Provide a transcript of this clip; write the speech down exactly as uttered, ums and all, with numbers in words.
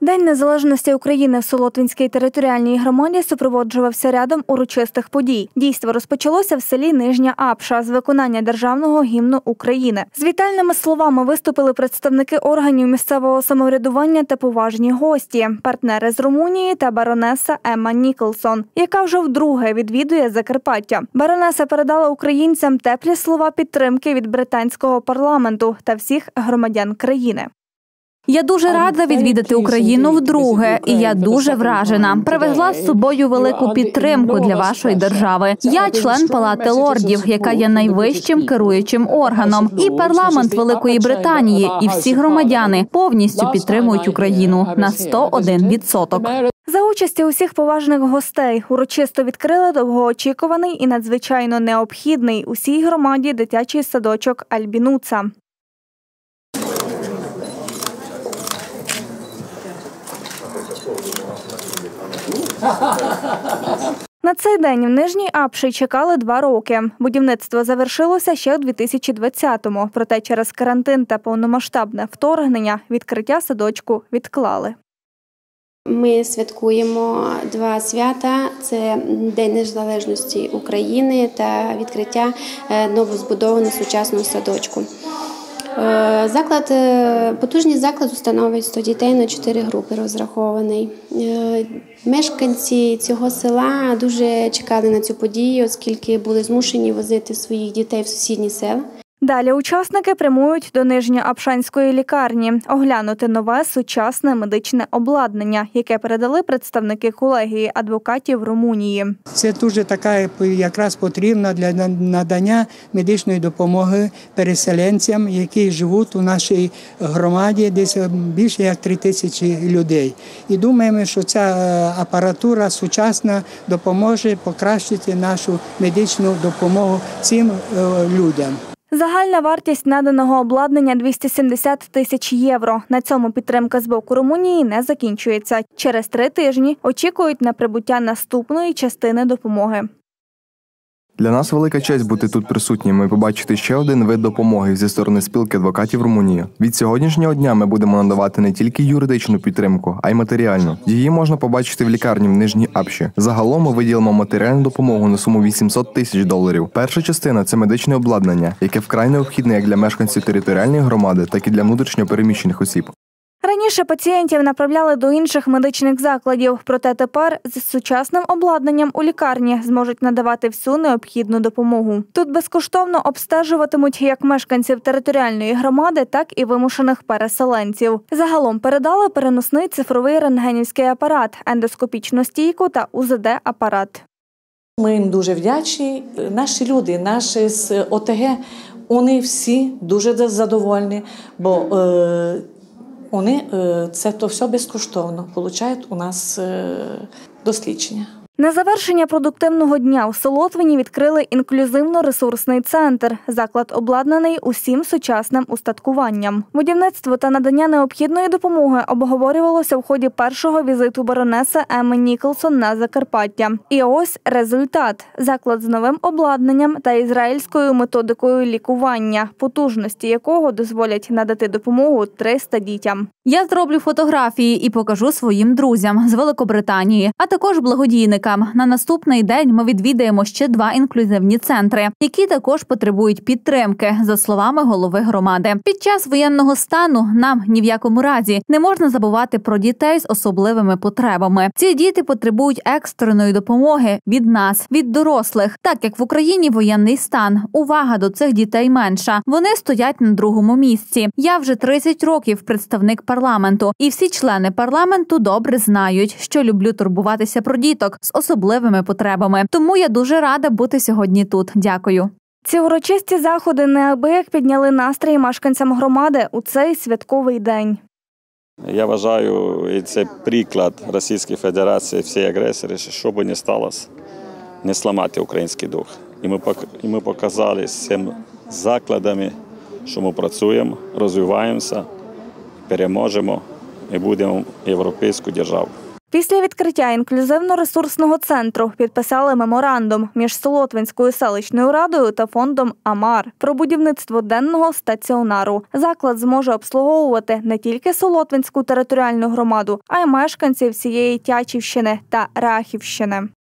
День незалежності України в Солотвинській територіальній громаді супроводжувався рядом урочистих подій. Дійство розпочалося в селі Нижня Апша з виконання державного гімну України. З вітальними словами виступили представники органів місцевого самоврядування та поважні гості – партнери з Румунії та баронеса Емма Ніколсон, яка вже вдруге відвідує Закарпаття. Баронеса передала українцям теплі слова підтримки від британського парламенту та всіх громадян країни. Я дуже рада відвідати Україну вдруге, і я дуже вражена. Привезла з собою велику підтримку для вашої держави. Я член Палати лордів, яка є найвищим керуючим органом. І парламент Великої Британії, і всі громадяни повністю підтримують Україну на сто один відсоток. За участі усіх поважних гостей урочисто відкрили довгоочікуваний і надзвичайно необхідний усій громаді дитячий садочок Альбінуца. На цей день в Нижній Апші чекали два роки. Будівництво завершилося ще у дві тисячі двадцятому, проте через карантин та повномасштабне вторгнення відкриття садочку відклали. Ми святкуємо два свята – це День незалежності України та відкриття новозбудованого сучасного садочку. Заклад, потужний заклад установить сто дітей на чотири групи розрахований. Мешканці цього села дуже чекали на цю подію, оскільки були змушені возити своїх дітей в сусідні села. Далі учасники прямують до Нижньоапшанської лікарні оглянути нове сучасне медичне обладнання, яке передали представники колегії адвокатів Румунії. Це дуже така якраз потрібна для надання медичної допомоги переселенцям, які живуть у нашій громаді, десь більше як три тисячі людей. І думаємо, що ця апаратура сучасна допоможе покращити нашу медичну допомогу цим людям. Загальна вартість наданого обладнання – двісті сімдесят тисяч євро. На цьому підтримка з боку Румунії не закінчується. Через три тижні очікують на прибуття наступної частини допомоги. Для нас велика честь бути тут присутніми і побачити ще один вид допомоги зі сторони спілки адвокатів Румунії. Від сьогоднішнього дня ми будемо надавати не тільки юридичну підтримку, а й матеріальну. Її можна побачити в лікарні в Нижній Апші. Загалом ми виділимо матеріальну допомогу на суму вісімсот тисяч доларів. Перша частина – це медичне обладнання, яке вкрай необхідне як для мешканців територіальної громади, так і для внутрішньо переміщених осіб. Раніше пацієнтів направляли до інших медичних закладів, проте тепер з сучасним обладнанням у лікарні зможуть надавати всю необхідну допомогу. Тут безкоштовно обстежуватимуть як мешканців територіальної громади, так і вимушених переселенців. Загалом передали переносний цифровий рентгенівський апарат, ендоскопічну стійку та у зет де-апарат. Ми їм дуже вдячні. Наші люди, наші з о те ге, вони всі дуже задовольні, бо е Вони це то все безкоштовно отримують у нас дослідження. На завершення продуктивного дня у Солотвині відкрили інклюзивно-ресурсний центр. Заклад обладнаний усім сучасним устаткуванням. Будівництво та надання необхідної допомоги обговорювалося в ході першого візиту баронеси Емми Ніколсон на Закарпаття. І ось результат. Заклад з новим обладнанням та ізраїльською методикою лікування, потужності якого дозволять надати допомогу триста дітям. Я зроблю фотографії і покажу своїм друзям з Великобританії, а також благодійникам. На наступний день ми відвідаємо ще два інклюзивні центри, які також потребують підтримки, за словами голови громади. Під час воєнного стану нам ні в якому разі не можна забувати про дітей з особливими потребами. Ці діти потребують екстреної допомоги від нас, від дорослих. Так як в Україні воєнний стан, увага до цих дітей менша. Вони стоять на другому місці. Я вже тридцять років представник парламенту, і всі члени парламенту добре знають, що люблю турбуватися про діток з особливими потребами. Тому я дуже рада бути сьогодні тут. Дякую. Ці урочисті заходи неабияк підняли настрій мешканцям громади у цей святковий день. Я вважаю, і це приклад Російської Федерації, всі агресори, що б не сталося, не зламати український дух. І ми, і ми показали з цими закладами, що ми працюємо, розвиваємося, переможемо і будемо європейську державу. Після відкриття інклюзивно-ресурсного центру підписали меморандум між Солотвинською селищною радою та фондом «Амар» про будівництво денного стаціонару. Заклад зможе обслуговувати не тільки Солотвинську територіальну громаду, а й мешканців всієї Тячівщини та Рахівщини.